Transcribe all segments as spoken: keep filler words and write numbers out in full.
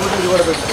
Footage కూడా పెట్టి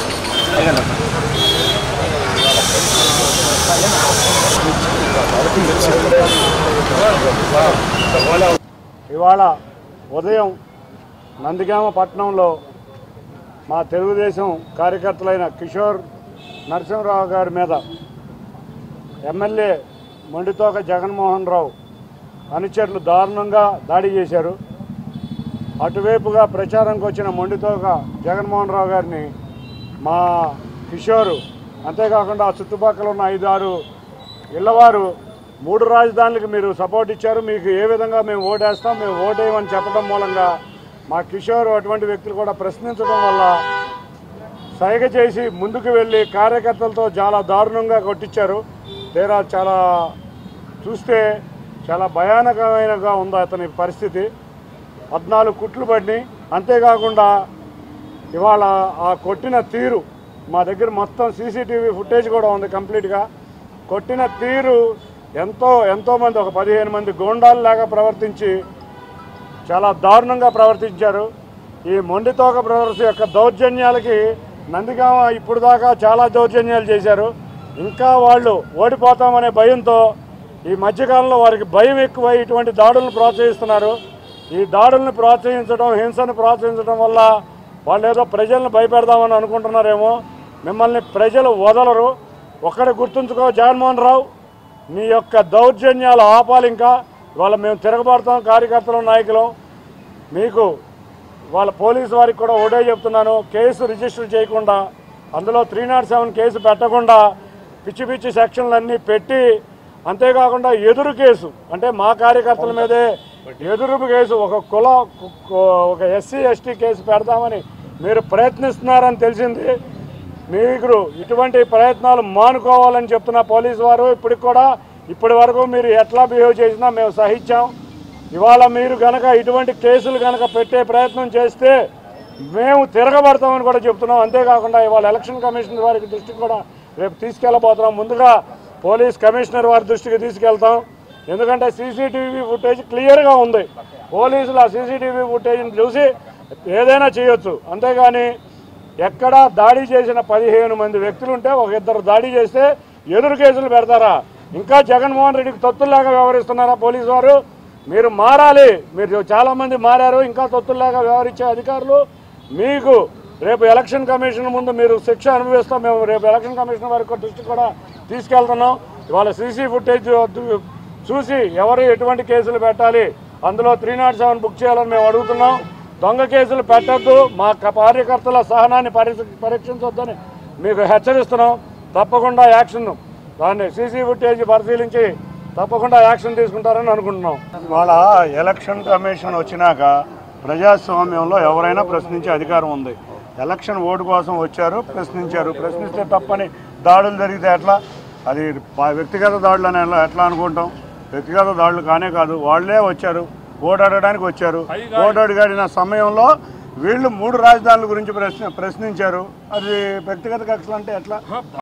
ఇవాళ ఉదయం నందిగామ పట్టణంలో మా తెలుగుదేశం కార్యకర్తలైన కిషోర్ నరసింహరావు గారి మీద ఎమ్మెల్యే మొండితోక జగన్మోహన్ రావు అనుచరులు దారుణంగా దాడి చేశారు. అటువైపుగా ప్రచారంకి వచ్చిన మొండితోక జగన్మోహన్ రావు గారిని మా కిషోరు అంతేకాకుండా ఆ చుట్టుపక్కల ఉన్న ఐదు ఆరు ఇళ్లవారు మూడు రాజధానులకు మీరు సపోర్ట్ ఇచ్చారు, మీకు ఏ విధంగా మేము ఓటేస్తాం, మేము ఓటేయమని చెప్పడం మూలంగా మా కిషోర్ అటువంటి వ్యక్తులు కూడా ప్రశ్నించడం వల్ల సైగ చేసి ముందుకు వెళ్ళి కార్యకర్తలతో చాలా దారుణంగా కొట్టించారు. తీరా చాలా చూస్తే చాలా భయానకమైనగా ఉంది అతని పరిస్థితి. పద్నాలుగు కుట్లు పడినాయి. అంతేకాకుండా ఇవాళ ఆ కొట్టిన తీరు మా దగ్గర మొత్తం సీసీటీవీ ఫుటేజ్ కూడా ఉంది కంప్లీట్గా. కొట్టిన తీరు ఎంతో ఎంతోమంది ఒక పదిహేను మంది గోండాల్లాగా ప్రవర్తించి చాలా దారుణంగా ప్రవర్తించారు. ఈ మొండితోక బ్రదర్స్ యొక్క దౌర్జన్యాలకి నందిగామ ఇప్పుడు దాకా చాలా దౌర్జన్యాలు చేశారు. ఇంకా వాళ్ళు ఓడిపోతామనే భయంతో ఈ మధ్యకాలంలో వారికి భయం ఎక్కువై ఇటువంటి దాడులను ప్రోత్సహిస్తున్నారు. ఈ దాడులను ప్రోత్సహించడం, హింసను ప్రోత్సహించడం వల్ల వాళ్ళు ఏదో ప్రజలను భయపెడదామని అనుకుంటున్నారేమో. మిమ్మల్ని ప్రజలు వదలరు. ఒక్కడే గుర్తుంచుకో జగన్మోహన్ రావు, నీ యొక్క దౌర్జన్యాలు ఆపాలి. ఇంకా వాళ్ళ మేము తిరగబడతాం కార్యకర్తలు నాయకులు. మీకు వాళ్ళ పోలీసు వారికి కూడా ఒకటే చెప్తున్నాను, కేసు రిజిస్టర్ చేయకుండా అందులో త్రీ నాట్ సెవెన్ కేసు పెట్టకుండా పిచ్చి పిచ్చి సెక్షన్లన్నీ పెట్టి అంతేకాకుండా ఎదురు కేసు అంటే మా కార్యకర్తల మీదే ఎదురు కేసు ఒక కుల ఒక ఎస్సీ ఎస్టీ కేసు పెడతామని మీరు ప్రయత్నిస్తున్నారని తెలిసింది. మీరు ఇటువంటి ప్రయత్నాలు మానుకోవాలని చెప్తున్న పోలీసు వారు ఇప్పటికి కూడా ఇప్పటి వరకు మీరు ఎట్లా బిహేవ్ చేసినా మేము సహించాం. ఇవాళ మీరు కనుక ఇటువంటి కేసులు కనుక పెట్టే ప్రయత్నం చేస్తే మేము తిరగబడతామని కూడా చెప్తున్నాం. అంతేకాకుండా ఇవాళ ఎలక్షన్ కమిషనర్ వారికి దృష్టికి కూడా రేపు తీసుకెళ్ళబోతున్నాం. ముందుగా పోలీస్ కమిషనర్ వారి దృష్టికి తీసుకెళ్తాం. ఎందుకంటే సీసీటీవీ ఫుటేజ్ క్లియర్గా ఉంది. పోలీసులు ఆ సీసీటీవీ ఫుటేజ్ని చూసి ఏదైనా చేయొచ్చు. అంతేగాని ఎక్కడ దాడి చేసిన పదిహేను మంది వ్యక్తులుంటే ఒక ఇద్దరు దాడి చేస్తే ఎదురు కేసులు పెడతారా? ఇంకా జగన్మోహన్ రెడ్డికి తొత్తుల్లాగా వ్యవహరిస్తున్నారా పోలీసు వారు? మీరు మారాలి. మీరు చాలామంది మారారు. ఇంకా తొత్తుల్లాగా వ్యవహరించే అధికారులు మీకు రేపు ఎలక్షన్ కమిషన్ ముందు మీరు శిక్ష అనుభవిస్తాం. మేము రేపు ఎలక్షన్ కమిషన్ వారికి దృష్టి కూడా తీసుకెళ్తున్నాం. ఇవాళ సీసీ ఫుటేజ్ చూసి ఎవరు ఎటువంటి కేసులు పెట్టాలి, అందులో త్రీ నాట్ సెవెన్ బుక్ చేయాలని మేము అడుగుతున్నాం. దొంగ కేసులు పెట్టద్దు, మా కార్యకర్తల సహనాన్ని పరీక్షించొద్దని మీకు హెచ్చరిస్తున్నాం. తప్పకుండా యాక్షన్ దాన్ని సీసీ ఫుటేజ్ పరిశీలించి తప్పకుండా యాక్షన్ తీసుకుంటారని అనుకుంటున్నాం. ఇవాళ ఎలక్షన్ కమిషన్ వచ్చినాక ప్రజాస్వామ్యంలో ఎవరైనా ప్రశ్నించే అధికారం ఉంది. ఎలక్షన్ ఓటు కోసం వచ్చారు, ప్రశ్నించారు. ప్రశ్నిస్తే తప్పని దాడులు జరిగితే ఎట్లా? అది వ్యక్తిగత దాడులు అని ఎట్లా అనుకుంటాం? వ్యక్తిగత దాడులు కానే కాదు. వాళ్లే వచ్చారు, ఓటు అడగడానికి వచ్చారు. ఓటు అడిగిన సమయంలో వీళ్ళు మూడు రాజధానుల గురించి ప్రశ్న ప్రశ్నించారు. అది వ్యక్తిగత కక్షలు అంటే ఎట్లా?